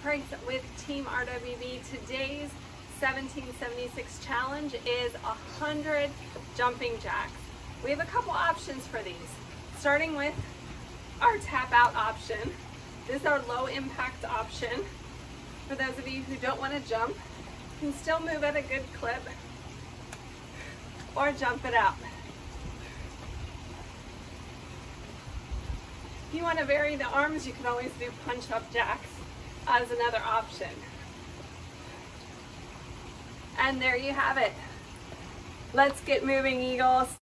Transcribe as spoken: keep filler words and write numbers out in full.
Price with Team R W B. Today's seventeen seventy-six challenge is one hundred jumping jacks. We have a couple options for these, starting with our tap out option. This is our low impact option. For those of you who don't want to jump, you can still move at a good clip or jump it out. If you want to vary the arms, you can always do punch up jacks as another option. And there you have it. Let's get moving, Eagles.